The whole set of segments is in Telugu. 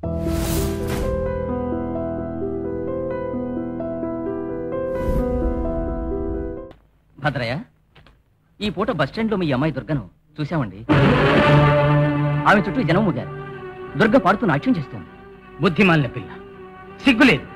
భద్రయ్య, ఈ పూట బస్టాండ్లో మీ అమ్మాయి దుర్గను చూశామండి. ఆమె చుట్టూ జనం మూగారు. దుర్గ పాడుతూ నాట్యం చేస్తుంది. బుద్ధిమాలిన పిల్ల, సిగ్గులేదు.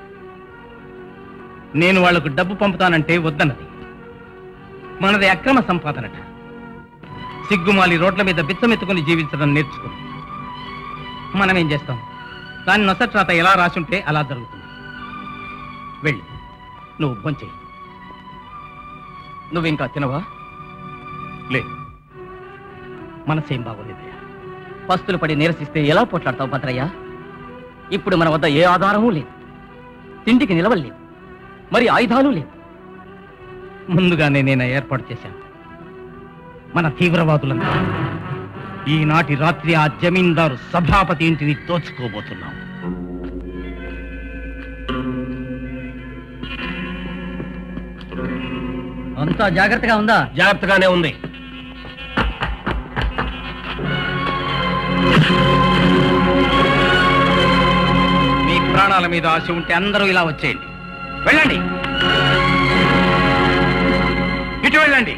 నేను వాళ్లకు డబ్బు పంపుతానంటే వద్దన్నది. మనది అక్రమ సంపాదనట. సిగ్గుమాలి రోడ్ల మీద బిచ్చమెత్తుకుని జీవించడం నేర్చుకుంది. మనమేం చేస్తాం? దాని నొసట్రాత ఎలా రాసుంటే అలా జరుగుతుంది. వెళ్ళు, నువ్వు భోంచేయి. నువ్వు ఇంకా తినవా? లేదు, మనసేం బాగోలేదయ్యా. పస్తులు పడి నిరసిస్తే ఎలా పోట్లాడతావు భద్రయ్య? ఇప్పుడు మన వద్ద ఏ ఆధారమూ లేదు, తిండికి నిలవలేదు, మరి ఆయుధాలు లేవు. ముందుగానే నేను ఏర్పాటు చేశాను. మన తీవ్రవాదులంతా ఈనాటి రాత్రి ఆ జమీందారు సభాపతి ఇంటిని దోచుకోబోతున్నాం. అంతా జాగ్రత్తగా ఉందా? జాగ్రత్తగానే ఉంది. మీ ప్రాణాల మీద ఆశ ఉంటే అందరూ ఇలా వచ్చేయండి. వెళ్ళండి, ఇటు వెళ్ళండి.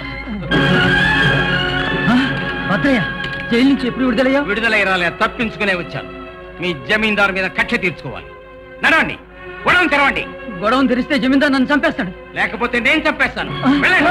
భద్రయ్య, జైలు నుంచి ఎప్పుడు విడుదలయ్యా? విడుదలై రాలే, తప్పించుకునే వచ్చాను. మీ జమీందారు మీద కక్ష తీర్చుకోవాలి. నడవండి, గొడవను తెరవండి. గొడవను తెరిస్తే జమీందారు నన్ను చంపేస్తాడు. లేకపోతే నేను చంపేస్తాను. వెళ్ళండి.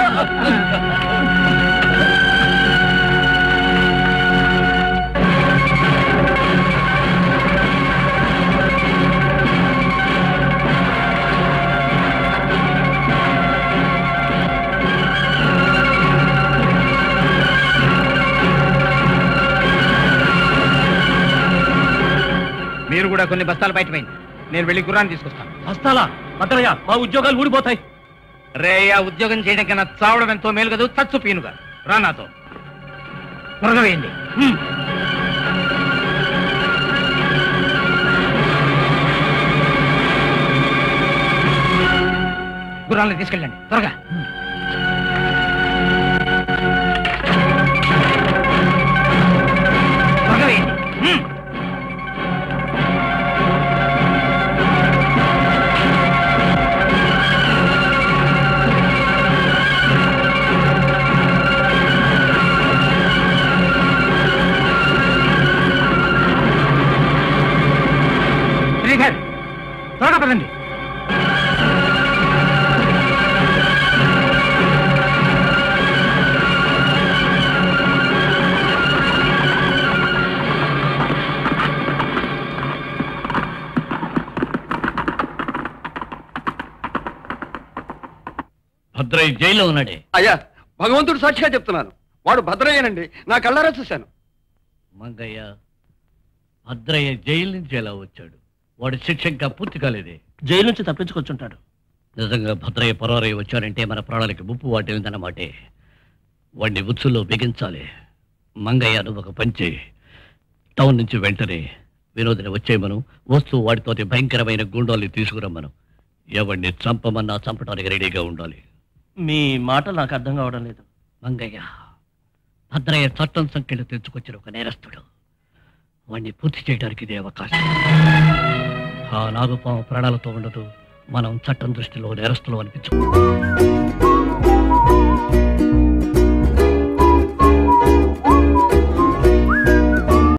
మీరు కూడా కొన్ని బస్తాలు బయటపోయింది. నేను వెళ్ళి గుర్రాన్ని తీసుకొస్తాను. వస్తాలా? భద్రయ్య, మా ఉద్యోగాలు ఊడిపోతాయి. రే, ఆ ఉద్యోగం చేయడం కన్నా చావడం ఎంతో మేలు కదూ. చచ్చు పీనుగా రా నాతో. త్వరగా వేయండి. గుర్రాన్ని తీసుకెళ్ళండి త్వరగా. త్వరగా వేయండి. త్వరగా పదండి. భద్రయ్య జైల్లో ఉన్నాడే. అయ్యా, భగవంతుడు సాక్షిగా చెప్తున్నాను, వాడు భద్రయ్యనండి. నా కళ్ళారా చూశాను. మంగయ్య, భద్రయ్య జైలు నుంచి ఎలా వచ్చాడు? వాడి శిక్ష ఇంకా పూర్తి కాలేదే. జైలు నుంచి తప్పించుకొచ్చుంటాడు. నిజంగా భద్రయ్య పరారయ్య వచ్చారంటే మన ప్రాణాలకి ముప్పు వాటిందన్నమాటే. వాడిని ఉచ్చుల్లో బిగించాలి. మంగయ్య, నువ్వు ఒక పంచి టౌన్ నుంచి వెంటనే వినోదిని వచ్చేయమను. వస్తూ వాడితోటి భయంకరమైన గుండాల్ని తీసుకురమ్మను. ఎవడిని చంపమన్నా చంపడానికి రెడీగా ఉండాలి. మీ మాట నాకు అర్థం కావడం లేదు. మంగయ్య, భద్రయ్య చట్టం సంఖ్యలు తెచ్చుకొచ్చిన ఒక నేరస్తుడు. వాడిని పూర్తి చేయడానికి ఇదే అవకాశం. ఆ నాగుపాము ప్రాణాలతో ఉండదు. మనం చట్టం దృష్టిలో నేరస్తులు అనిపించు.